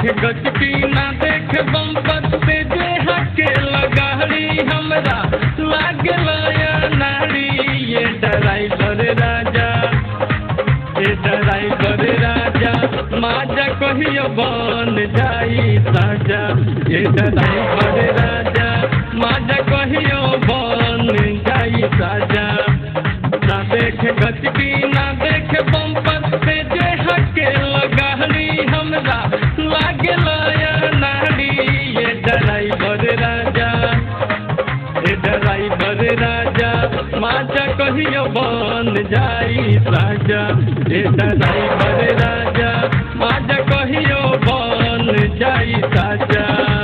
गचकी ना देख बम्पर पे जे हके लगाड़ी हमरा लागल नाड़ी। ये ड्राइवर राजा, ये ड्राइवर राजा माजा कहियो बन जाई साजा। ये ड्राइवर राजा माजा कहियो बन जाई साजा। ना देख गचकी ना देख बम्पर पे जे हके लगाड़ी हमरा लागल नाड़ी। ये ड्राइवर राजा, ये ड्राइवर राजा माजा कहियो बन जाई साजा। ये ड्राइवर राजा माजा कहियो बन जाई साजा।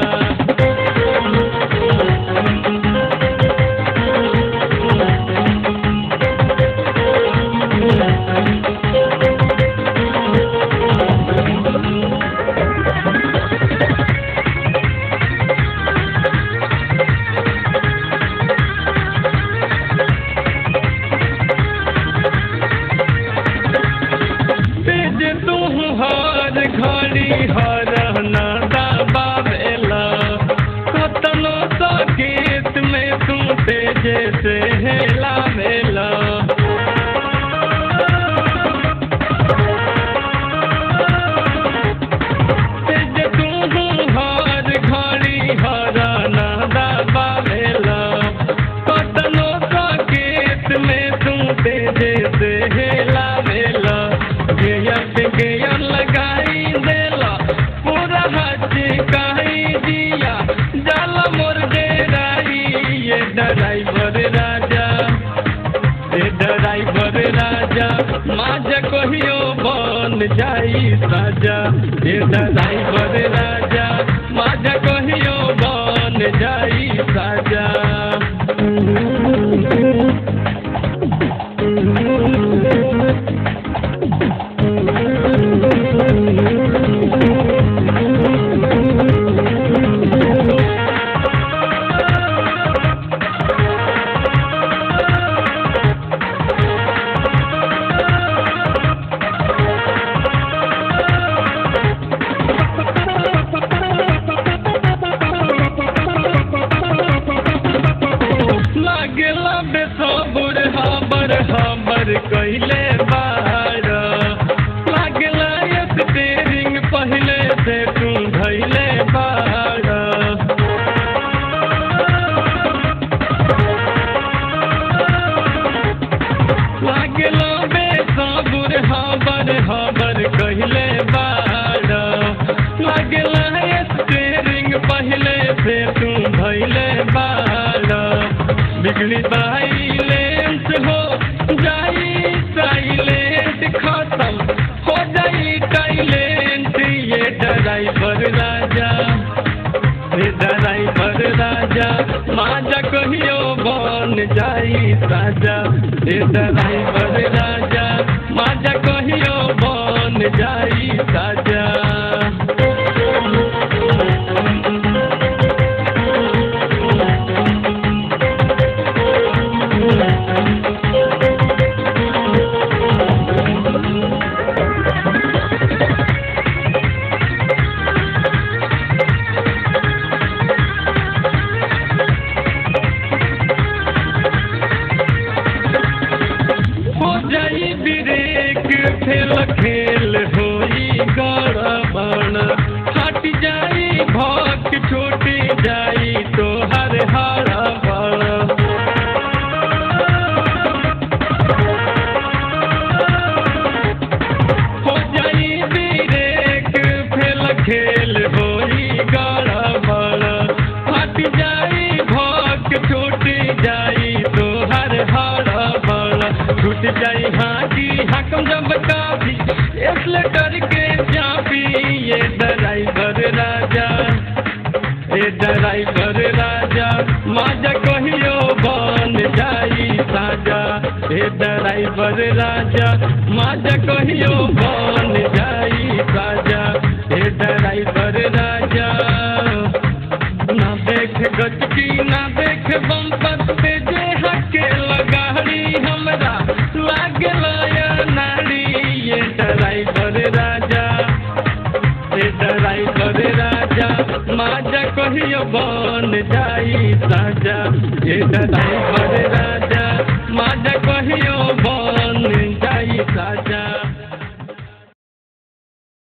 घड़ी हरना दबावेला कतनो सकेत में तू तेजे से हेलावेला। तेज तू हर घड़ी हरना दबावेला कतनो सकेत में तू तेजे से हेलावेला। गेयर लगाई देला पूरा हचकाई दिया जाला मोर डेराई। ये ड्राइवर राजा, ये ड्राइवर राजा माजा कहियो बन जाई साजा। ये ड्राइवर राजा माजा कहियो बन जाई साजा। हमर कहिले बार लागला स्टीयरिंग पहले से तू धैले बार। लागला बेसबुर हबर कहिले बार लागला स्टीयरिंग पहले से तू धैले बार। बिगड़ी साइलेंस हो जाई साइलेंट खत्म हो जाई टाइलेंट। ये ड्राइवर राजा, ये ड्राइवर राजा माजा कहियो बन जाई साजा। ये ड्राइवर राजा माजा कहियो बन जाई साजा। खेल होई गड़बड़ हट जाई भक्त छूटी जाई तो हर हड़बड़। हो जाई ब्रेक फेल खेल होई गड़बड़ हट जाई भक्त छूटी जाई तो हर हड़बड़। छूट जाई हाथी हकम जब काफी एक्सलेटर के चापी। ये ड्राइवर राजा, ये ड्राइवर राजा माजा कहियो बन जाई साजा। ये ड्राइवर राजा माजा कहियो बन जाई साजा। ये ड्राइवर राजा ना देख गचकी ना देख बम्पर पे जे हके लगाड़ी हमरा लागल नाड़ी। ये ड्राइवर राजा, ये ड्राइवर कहियो बन जाई साजा ये ड्राइवर राजा माजा कहियो बन जाई साजा।